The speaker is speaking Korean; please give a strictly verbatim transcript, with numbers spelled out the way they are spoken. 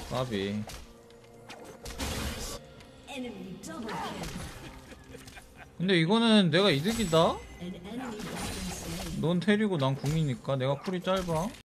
까비. 근데 이거는 내가 이득이다? 넌 테리고 난 궁이니까 내가 쿨이 짧아.